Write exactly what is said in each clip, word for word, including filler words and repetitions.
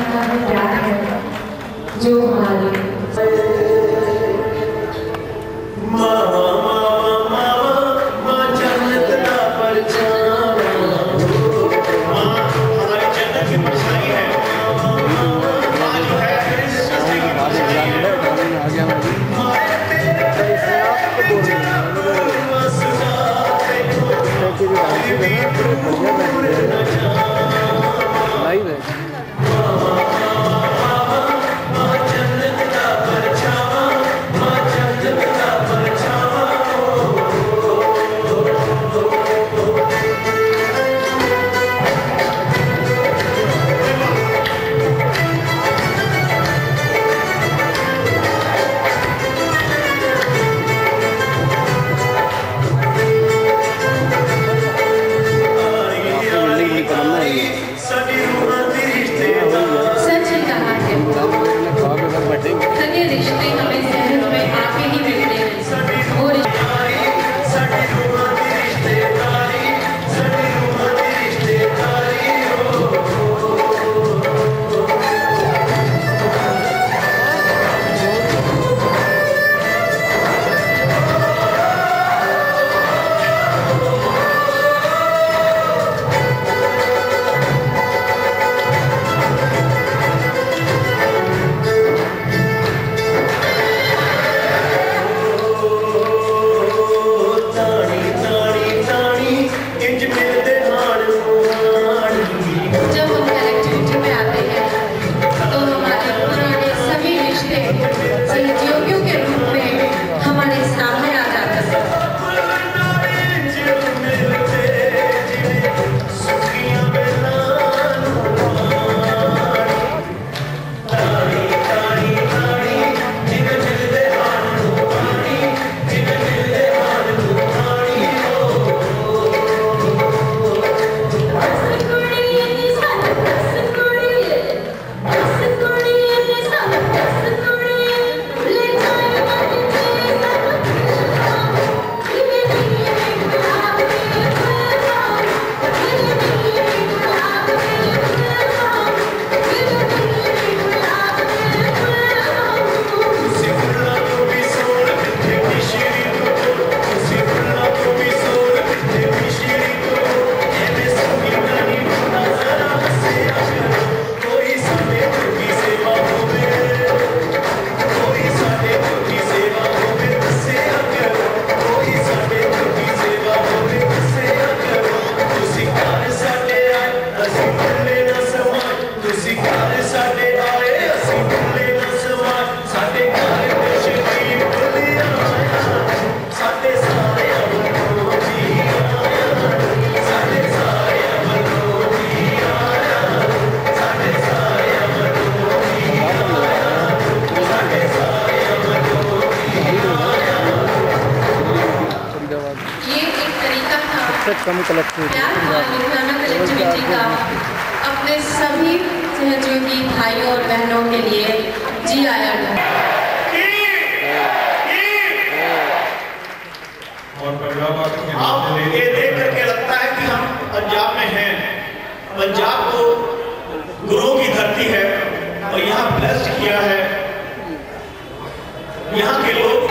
हमारे प्यार है जो हमारे लाइव है। सगे रिश्ते हमें जहन में आके ही मिलते हैं। वो कम कलेक्टिव का अपने सभी सहयोगी भाइयों और बहनों के लिए जी आया है। और पंजाब ये देख करके लगता है कि हम पंजाब में हैं। पंजाब को गुरुओं की धरती है और यहाँ ब्लेस्ड किया है यहाँ के लोग।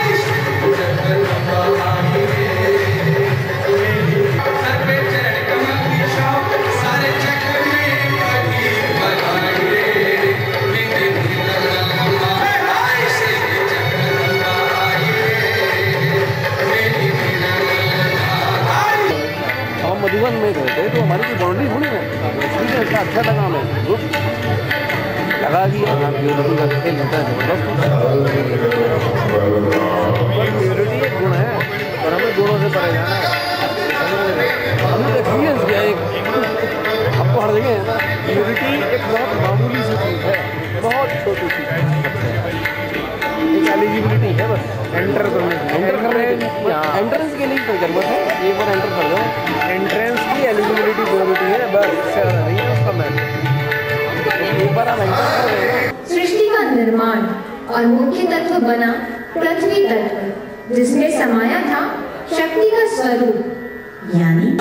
मधुबन में गए थे तो हमारी कोई बाउंड्री थोड़ी है, ठीक है। इतना अच्छा लगा हमें, ग्रुप लगा दिया म्यूनिटी का खेल होता है जबरदस्त। म्यूनिटी एक गुण है और हमें दोनों से परे जाना है। हमने एक्सपीरियंस किया एक, आपको हर जगह है ना, म्यूनिटी एक बहुत मामूली सी चीज़ है, बहुत छोटी सी एक एलिजिबिलिटी है बस एंटर करने एंटर करने एंट्रेंस के लिए कोई जरूरत है, एक बार एंटर कर दो। एंट्रेंस की एलिजिबिलिटी जरूरी है बस, इससे नहीं है उसका मैटर। एक बार हम एंटर कर रहे। सृष्टि का निर्माण और मुख्य तत्व बना पृथ्वी तत्व, जिसमें समाया था शक्ति का स्वरूप यानी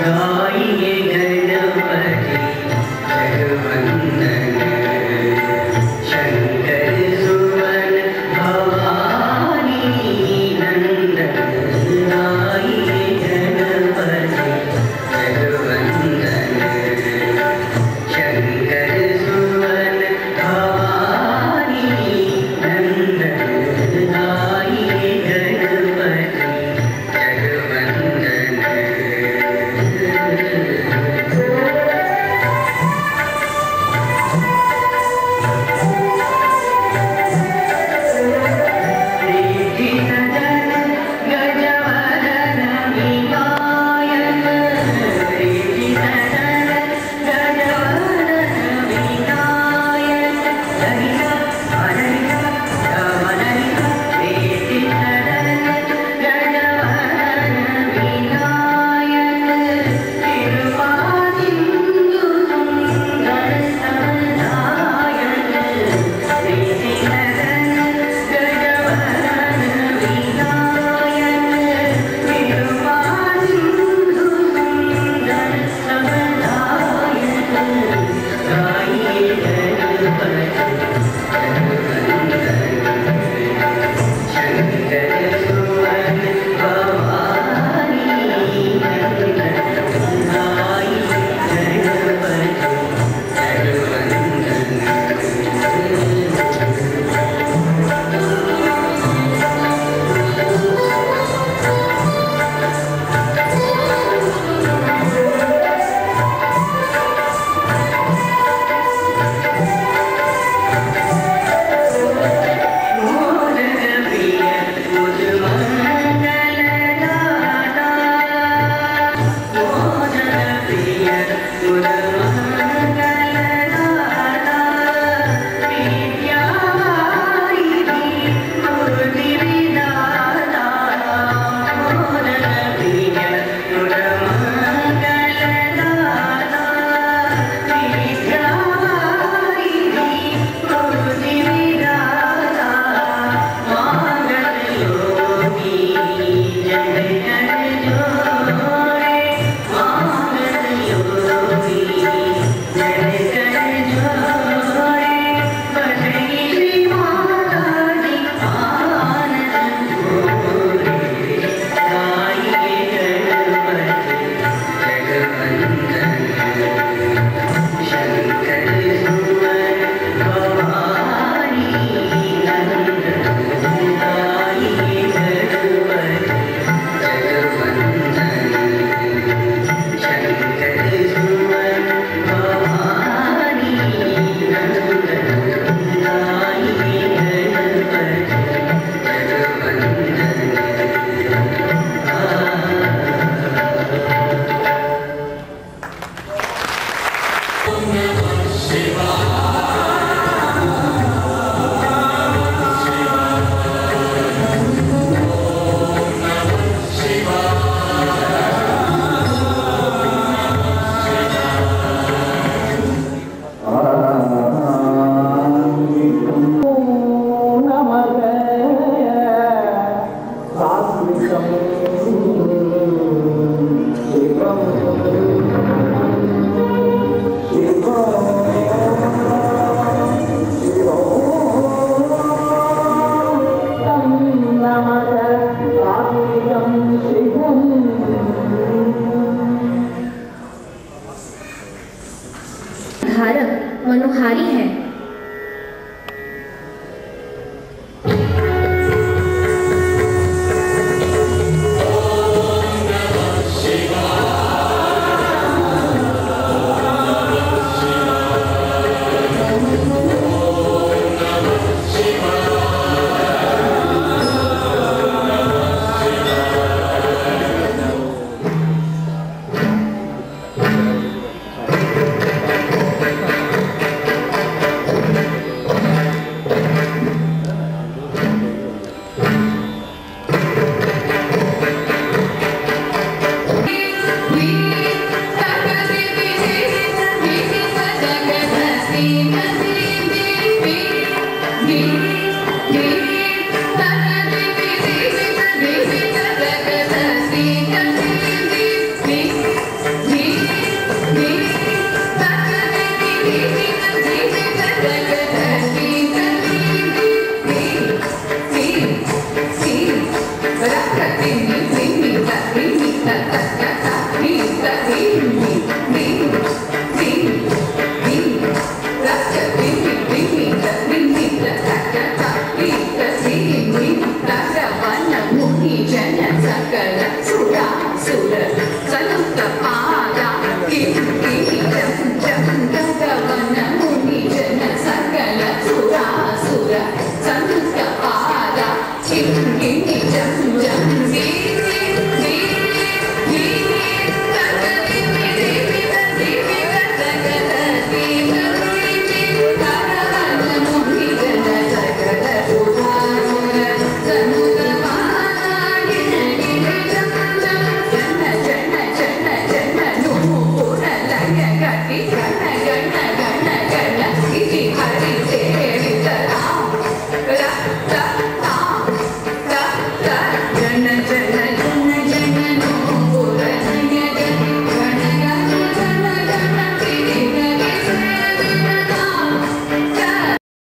धारक मनोहारी है।